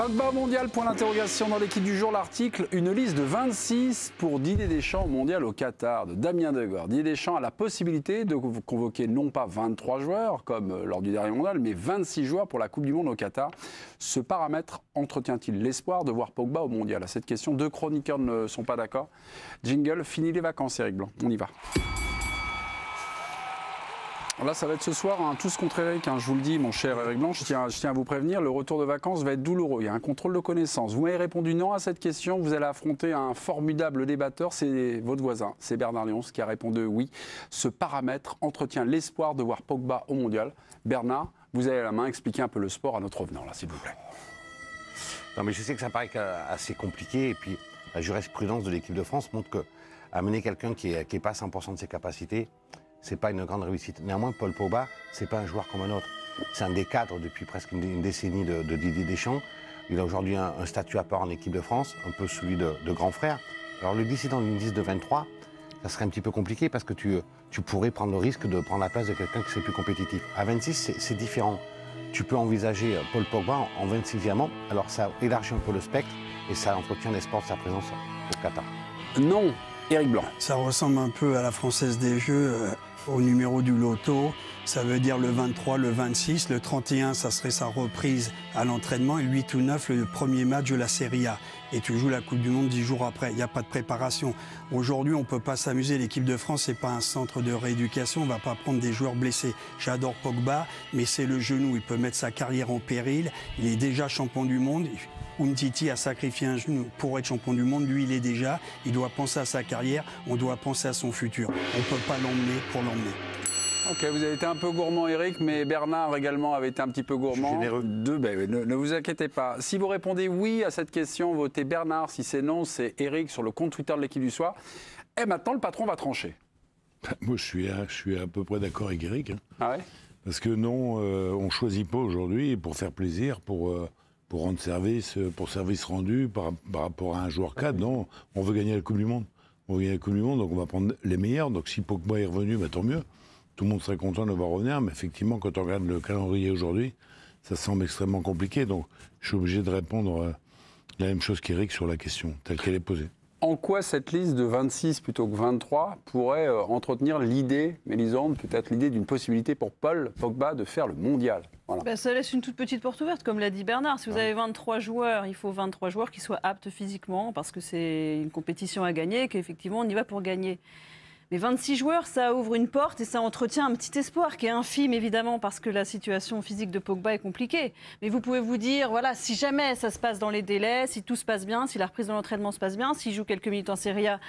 Pogba au mondial, point d'interrogation dans l'équipe du jour. L'article, une liste de 26 pour Didier Deschamps au mondial au Qatar, de Damien Degord. Didier Deschamps a la possibilité de convoquer non pas 23 joueurs, comme lors du dernier mondial, mais 26 joueurs pour la Coupe du Monde au Qatar. Ce paramètre entretient-il l'espoir de voir Pogba au mondial? À cette question, deux chroniqueurs ne sont pas d'accord. Jingle, fini les vacances, Eric Blanc. On y va. Là, ça va être ce soir, tous contre Eric, je vous le dis, mon cher Eric Blanc, je tiens à vous prévenir, le retour de vacances va être douloureux. Il y a un contrôle de connaissances. Vous m'avez répondu non à cette question, vous allez affronter un formidable débatteur, c'est votre voisin, c'est Bernard Lyons qui a répondu oui. Ce paramètre entretient l'espoir de voir Pogba au mondial. Bernard, vous avez la main, expliquez un peu le sport à notre revenant, là, s'il vous plaît. Non, mais je sais que ça paraît assez compliqué, et puis la jurisprudence de l'équipe de France montre qu'amener quelqu'un qui n'est pas à 100% de ses capacités, c'est pas une grande réussite. Néanmoins, Paul Pogba, c'est pas un joueur comme un autre. C'est un des cadres depuis presque une décennie de Didier Deschamps. Il a aujourd'hui un statut à part en équipe de France, un peu celui de grand frère. Alors le glisser dans une liste de 23, ça serait un petit peu compliqué parce que tu pourrais prendre le risque de prendre la place de quelqu'un qui serait plus compétitif. À 26, c'est différent. Tu peux envisager Paul Pogba en 26e. Alors ça élargit un peu le spectre et ça entretient l'espoir de sa présence au Qatar. Non, Eric Blanc. Ça ressemble un peu à la Française des Jeux, au numéro du loto. Ça veut dire le 23, le 26, le 31, ça serait sa reprise à l'entraînement, et le 8 ou 9, le premier match de la Serie A. Et tu joues la Coupe du Monde 10 jours après. Il n'y a pas de préparation. Aujourd'hui, on ne peut pas s'amuser. L'équipe de France, ce n'est pas un centre de rééducation. On ne va pas prendre des joueurs blessés. J'adore Pogba, mais c'est le genou. Il peut mettre sa carrière en péril. Il est déjà champion du monde. Umtiti a sacrifié un genou pour être champion du monde. Lui, il est déjà. Il doit penser à sa carrière. On doit penser à son futur. On ne peut pas l'emmener pour l'emmener. Ok, vous avez été un peu gourmand, Eric, mais Bernard également avait été un petit peu gourmand. Généreux. Ne vous inquiétez pas. Si vous répondez oui à cette question, votez Bernard. Si c'est non, c'est Eric sur le compte Twitter de l'équipe du soir. Et maintenant, le patron va trancher. Moi, je suis à peu près d'accord avec Eric. Ah ouais? Parce que non, on ne choisit pas aujourd'hui pour faire plaisir, pour rendre service, pour service rendu par rapport à un joueur cadre. Non, on veut gagner la Coupe du Monde. On veut gagner la Coupe du Monde, donc on va prendre les meilleurs. Donc si Pogba est revenu, bah, tant mieux. Tout le monde serait content de le voir revenir, mais effectivement, quand on regarde le calendrier aujourd'hui, ça semble extrêmement compliqué. Donc, je suis obligé de répondre la même chose qu'Éric sur la question, telle qu'elle est posée. En quoi cette liste de 26 plutôt que 23 pourrait entretenir l'idée, Mélisande, peut-être l'idée d'une possibilité pour Paul Pogba de faire le mondial? Voilà. Ben, ça laisse une toute petite porte ouverte, comme l'a dit Bernard. Si vous avez 23 joueurs, il faut 23 joueurs qui soient aptes physiquement, parce que c'est une compétition à gagner, et qu'effectivement, on y va pour gagner. Mais 26 joueurs, ça ouvre une porte et ça entretient un petit espoir qui est infime, évidemment, parce que la situation physique de Pogba est compliquée. Mais vous pouvez vous dire, voilà, si jamais ça se passe dans les délais, si tout se passe bien, si la reprise de l'entraînement se passe bien, s'il joue quelques minutes en Serie A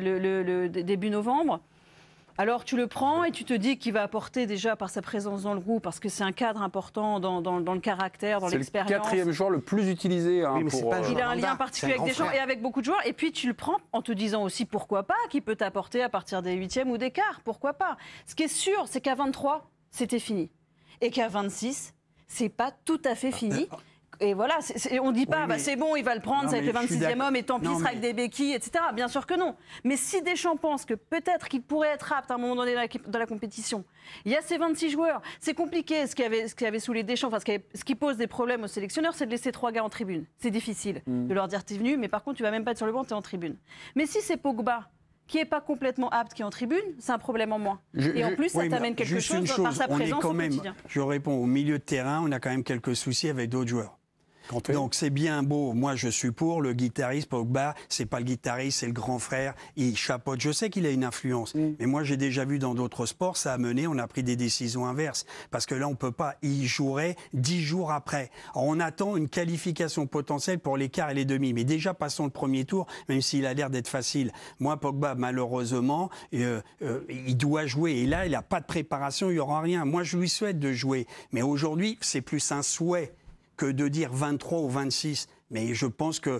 le début novembre, alors tu le prends et tu te dis qu'il va apporter déjà par sa présence dans le groupe, parce que c'est un cadre important dans le caractère, dans l'expérience. C'est le quatrième joueur le plus utilisé. Oui, il a un lien particulier avec Deschamps et avec beaucoup de joueurs. Et puis tu le prends en te disant aussi pourquoi pas, qu'il peut t'apporter à partir des huitièmes ou des quarts, pourquoi pas. Ce qui est sûr, c'est qu'à 23, c'était fini. Et qu'à 26, c'est pas tout à fait fini. Et voilà, on ne dit pas, bah, c'est bon, il va le prendre, ça va être le 26e homme, et tant pis, il sera avec des béquilles, etc. Bien sûr que non. Mais si Deschamps pense que peut-être qu'il pourrait être apte à un moment donné dans la compétition, il y a ces 26 joueurs. C'est compliqué, ce qu'il y avait sous les Deschamps, enfin, ce qui pose des problèmes aux sélectionneurs, c'est de laisser 3 gars en tribune. C'est difficile de leur dire, t'es venu, mais par contre, tu vas même pas être sur le banc, t'es en tribune. Mais si c'est Pogba qui n'est pas complètement apte, qui est en tribune, c'est un problème en moins. Et en plus, ça t'amène quelque chose par sa présence au quotidien. Je réponds, au milieu de terrain, on a quand même quelques soucis avec d'autres joueurs. Donc c'est bien beau, moi je suis pour le guitariste Pogba, c'est pas le guitariste, c'est le grand frère, il chapeaute, je sais qu'il a une influence, mais moi j'ai déjà vu dans d'autres sports, ça a mené, on a pris des décisions inverses, parce que là on peut pas, il jouerait 10 jours après. Alors, on attend une qualification potentielle pour les quarts et les demi, mais déjà passons le premier tour, même s'il a l'air d'être facile. Moi Pogba malheureusement, il doit jouer, et là il n'a pas de préparation, il n'y aura rien. Moi je lui souhaite de jouer, mais aujourd'hui c'est plus un souhait que de dire 23 ou 26. Mais je pense que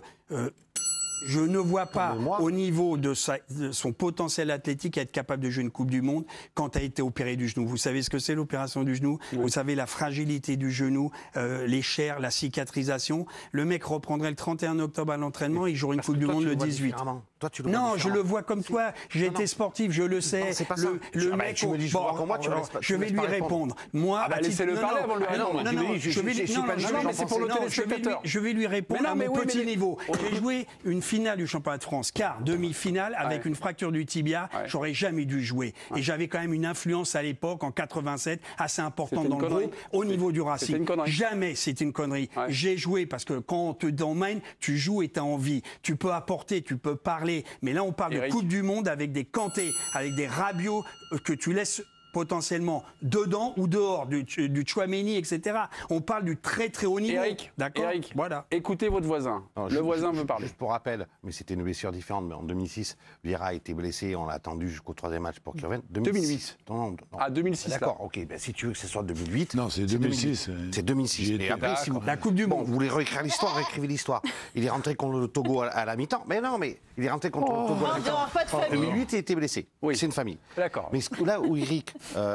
je ne vois pas, au niveau de son potentiel athlétique, être capable de jouer une Coupe du Monde quand il a été opéré du genou. Vous savez ce que c'est l'opération du genou? Vous savez la fragilité du genou, les chairs, la cicatrisation. Le mec reprendrait le 31 octobre à l'entraînement, il jouerait une Coupe du Monde le 18. Toi, tu le vois Non, je différemment. le vois comme toi. J'ai été sportif, je le sais. Non, c'est pas ça. Mec, tu me dis, je vois comme moi, tu me laisses pas- je tu me vais laisses lui pas répondre. répondre. Moi, Ah bah, laissez-le parler avant de lui répondre. Non, Tu me non, dis, je vais lui- suis non, pas non, juge, non, j'en mais c'est pour le pense. téléspectateur. Je vais lui répondre Mais non, à mais mon oui, mais petit les- niveau. J'ai joué une finale du championnat de France, quart, demi-finale, avec Ouais. une fracture du tibia. Ouais. J'aurais jamais dû jouer. Et j'avais quand même une influence à l'époque, en 87, assez importante C'était dans une le connerie. groupe, au niveau du C'était Racing. une connerie. Jamais c'est une connerie. Ouais. J'ai joué parce que quand on te emmène, tu joues et tu as envie. Tu peux apporter, tu peux parler. Mais là, on parle Eric. de Coupe du Monde avec des Kanté, avec des Rabiot que tu laisses potentiellement dedans ou dehors, du Tchouaméni, etc. On parle du très très haut niveau. Eric, D'accord. Eric, Voilà. écoutez votre voisin. Non, Le voisin veut parler. Juste pour rappel, mais c'était une blessure différente. Mais en 2006, Vieira a été blessé. On l'a attendu jusqu'au 3e match pour qu'il revienne. 2008. Non. Ah, 2006, là. D'accord, ok. Ben, si tu veux que ce soit 2008. Non, c'est 2006. C'est 2006. J'y Et étais. après, si vous, La Coupe du bon, Monde. vous voulez réécrire l'histoire, réécrivez l'histoire. Il est rentré contre le Togo à la mi-temps. Mais non, mais il est rentré contre le Togo à la On mi-temps. dira pas de En famille. 2008, il était blessé. Oui. C'est une famille. D'accord. Mais là où Eric.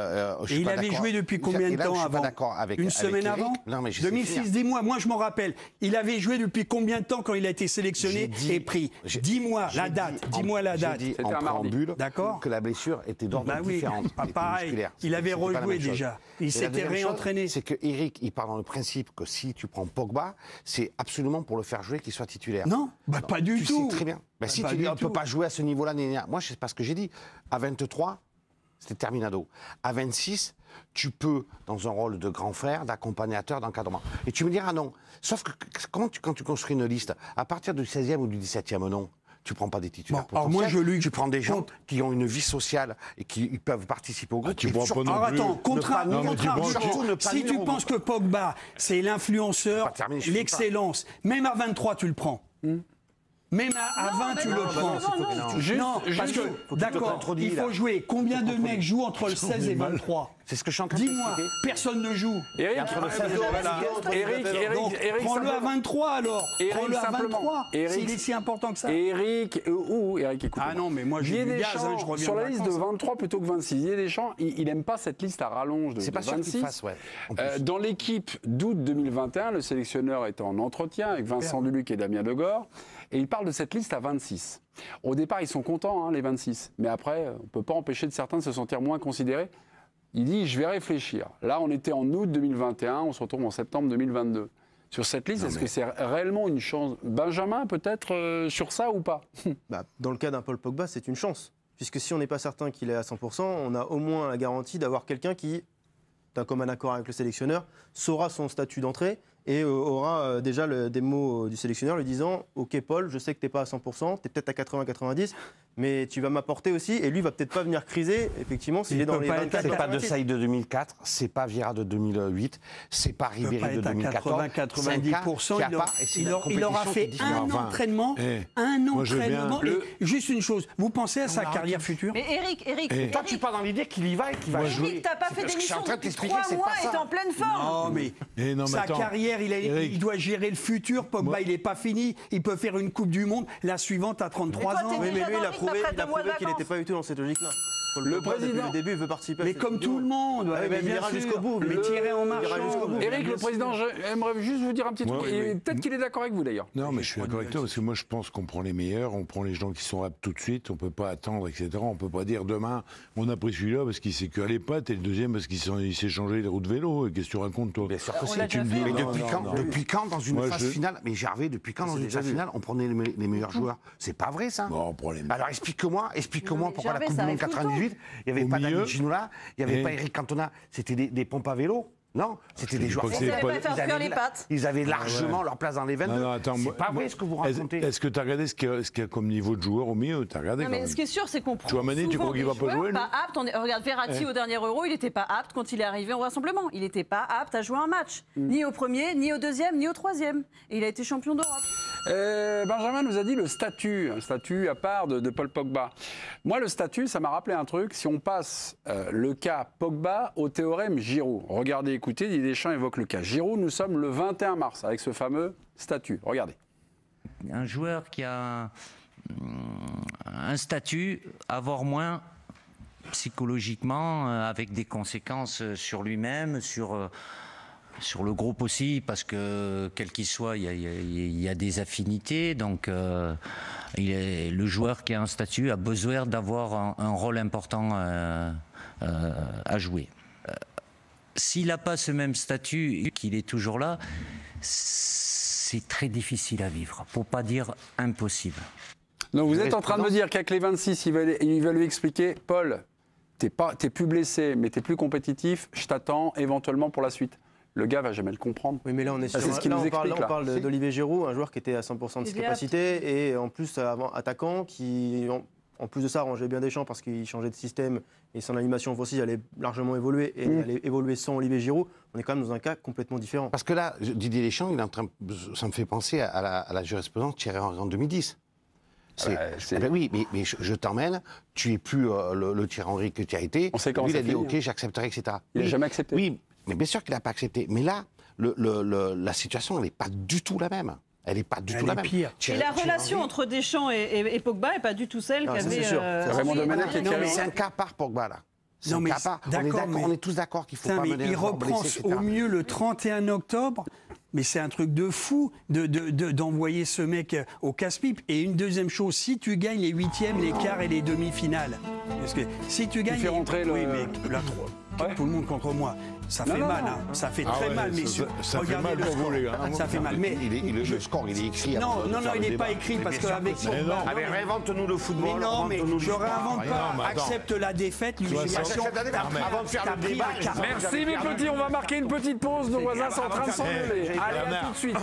Et il avait joué depuis combien de temps Je suis avant pas d'accord avec. Une avec semaine Eric. avant Non, mais je sais 2006, finir. dis-moi, moi je m'en rappelle. Il avait joué depuis combien de temps quand il a été sélectionné J'ai dit- et pris Dis-moi J'ai la dit date, en- dis-moi la j'ai date. dit C'était en un mardi. préambule D'accord. que la blessure était d'ordre Bah oui, différente. pas Elle était pareil. musculaire. Il avait C'était pas la rejoué même chose. déjà. Il Et la s'était deuxième chose, réentraîné. C'est que Eric, il part dans le principe que si tu prends Pogba, c'est absolument pour le faire jouer qu'il soit titulaire. Non, bah pas du tu tout. sais très bien. Bah, si pas tu du dis on ne tout. peut pas jouer à ce niveau-là, moi, c'est pas ce que j'ai dit. À 23, c'était terminado. À 26, tu peux, dans un rôle de grand frère, d'accompagnateur, d'encadrement. Et tu me diras non. Sauf que quand tu construis une liste, à partir du 16e ou du 17e nom, tu ne prends pas des titulaires. Bon, alors moi, potentiels. Tu prends des gens qui ont une vie sociale et qui peuvent participer au groupe. tu et prends pas surtout- non Alors plus. attends, Non, mais tu prends- surtout ne pas si nuire tu au penses que groupe. Pogba, c'est l'influenceur, Pas terminé, je finis l'excellence, même à 23, tu le prends. Même à 20, tu le prends. Non, parce que, d'accord, il faut jouer. Combien de mecs jouent entre le 16 et 23 C'est ce que je suis en train de Dis-moi, t'expliquer. personne ne joue. Eric, Donc, prends-le à 23 alors. Eric, Prends-le à simplement. 23. Eric, S'il est si important que ça. Eric, Eric, écoute. Ah non, mais moi, j'ai Didier du gaz, Deschamps, hein, je reviens sur de la liste de vacances. 23 plutôt que 26. Didier Deschamps, il n'aime pas cette liste à rallonge de C'est pas sûr qu'il 26. fasse, ouais. En plus. Dans l'équipe d'août 2021, le sélectionneur est en entretien avec Vincent Duluc et Damien Degord, et il parle de cette liste à 26. Au départ, ils sont contents, hein, les 26. Mais après, on ne peut pas empêcher de certains de se sentir moins considérés. Il dit, je vais réfléchir. Là, on était en août 2021, on se retrouve en septembre 2022. Sur cette liste, est-ce que c'est réellement une chance Benjamin, peut-être, sur ça ou pas? Bah, dans le cas d'un Paul Pogba, c'est une chance. Puisque si on n'est pas certain qu'il est à 100%, on a au moins la garantie d'avoir quelqu'un qui, d'un commun accord avec le sélectionneur, saura son statut d'entrée et aura déjà des mots du sélectionneur lui disant « Ok Paul, je sais que tu n'es pas à 100%, tu es peut-être à 80-90, mais tu vas m'apporter aussi. » Et lui va peut-être pas venir criser, effectivement, s'il Il est dans peut les pas être 24 C'est pas De 86. Saïd de 2004, c'est pas Vieira de 2008, c'est pas Il peut pas Ribéry de être à 2014. 80-90%. Il aura fait un entraînement. entraînement. Eh, Un moi, je veux bien- entraînement. Et juste une chose, vous pensez à sa carrière future? Mais Eric, Eh. Toi, tu pars dans l'idée qu'il y va et qu'il va jouer. Eric, t'as pas fait Ce que je suis en d'émission train de depuis t'expliquer, 3 c'est mois pas et ça. t'es en pleine forme. Non, mais Eh non, mais sa attends. carrière, Eric. il doit gérer le futur. Pogba, Moi- il n'est pas fini. Il peut faire une Coupe du Monde. La suivante à 33 Mais toi, ans. t'es Oui, mais déjà lui, dans il le a rythme prouvé, après 2 mois de qu'il n'était vacances. pas du tout dans cette logique-là. Paul Le Pogba, depuis président- le début, il veut participer à Mais cette comme Coupe du tout le monde. Ah oui, mais il bien ira sûr. jusqu'au bout. Mais tirer en Il ira marchant. jusqu'au bout. Eric, bien le sûr. président, j'aimerais juste vous dire un petit truc. Ouais, et oui. peut-être qu'il est d'accord avec vous d'ailleurs. Non, mais je suis d'accord avec toi, parce que moi je pense qu'on prend les meilleurs, on prend les gens qui sont aptes tout de suite, on peut pas attendre, etc. On peut pas dire demain, on a pris celui-là parce qu'il s'est que à les pattes, et le deuxième parce qu'il s'est changé les roues de vélo. Et qu'est-ce que tu racontes, toi? Bien sûr que On c'est. l'a déjà fait. Mais Non, depuis non, quand, non. depuis quand dans une Moi, phase finale, mais Gervais, depuis quand dans une phase finale, on prenait les meilleurs joueurs? C'est pas vrai ça. Bon, on prend les Alors explique-moi Non, mais pourquoi la Gervais, Coupe ça du Monde arrive tout le 98, il n'y avait Au pas milieu. David Ginola, il n'y avait Et- pas Eric Cantona, c'était des pompes à vélo. Non, c'était des joueurs. pas que On c'est savait pas- pas faire cuire les pattes. Ils avaient largement leur place dans les 22. Non, attends, C'est pas vrai ce que vous racontez. Est-ce que tu as regardé ce qu'il y a comme niveau de joueur au milieu? Tu as regardé Non, quand mais même. ce qui est sûr, c'est qu'on prend Chouamani, tu souvent crois qu'il des va pas joueurs jouer, lui pas aptes. Regarde Verratti au dernier Euro, il n'était pas apte quand il est arrivé au rassemblement. Il n'était pas apte à jouer un match, ni au premier, ni au deuxième, ni au troisième. Et il a été champion d'Europe. Benjamin nous a dit le statut, un statut à part de Paul Pogba. Moi, le statut, ça m'a rappelé un truc. Si on passe le cas Pogba au théorème Giroud, regardez, écoutez, Didier Deschamps évoque le cas Giroud. Nous sommes le 21 mars avec ce fameux statut. Regardez. Un joueur qui a un statut, avoir moins psychologiquement, avec des conséquences sur lui-même, sur Sur le groupe aussi, parce que quel qu'il soit, il y a des affinités. Donc, le joueur qui a un statut a besoin d'avoir un rôle important à jouer. S'il n'a pas ce même statut, qu'il est toujours là, c'est très difficile à vivre, pour pas dire impossible. Donc vous êtes en train de me dire qu'avec les 26, il va lui expliquer, Paul, t'es plus blessé, mais t'es plus compétitif, je t'attends éventuellement pour la suite. Le gars va jamais le comprendre. Oui, mais là, on est sur. C'est ce qu'il nous explique. On parle d'Olivier Giroud, un joueur qui était à 100% de ses capacités et en plus attaquant qui, en plus de ça, arrangeait bien Deschamps parce qu'il changeait de système et son animation offensive allait largement évoluer et allait évoluer sans Olivier Giroud. On est quand même dans un cas complètement différent. Parce que là, Didier Deschamps, ça me fait penser à la jurisprudence Thierry Henry en 2010. Oui, mais je t'emmène, tu es plus le Thierry Henry que tu as été. On sait comment lui, il a dit fini, OK, j'accepterai, etc. Il n'a jamais accepté. Oui, mais bien sûr qu'il n'a pas accepté. Mais là, la situation, elle n'est pas du tout la même. Elle n'est pas du tout la même. Pire. Et la relation entre Deschamps et Pogba n'est pas du tout celle qu'avait. C'est vraiment Domenech qui Non, mais c'est un cas part Pogba, là. Non, mais on est tous d'accord qu'il faut pas mener il un joueur reprend blessé, etc. au mieux le 31 octobre. Mais c'est un truc de fou d'envoyer ce mec au casse-pipe. Et une deuxième chose, si tu gagnes les huitièmes, les quarts et les demi-finales, parce que si tu gagnes, oui, mais là, tout le monde contre moi, ça fait mal, hein. Ça fait très mal, messieurs. Ça fait mal pour vous, les gars. Ça fait mal. Mais Le score, il est écrit. non, il n'est pas écrit parce qu'avec Réinvente-nous le football. mais non, mais je réinvente pas. Accepte la défaite, l'humiliation. Avant de faire le débat. Merci mes petits, on va marquer une petite pause. Nos voisins sont en train de s'engueuler. Allez, à tout de suite.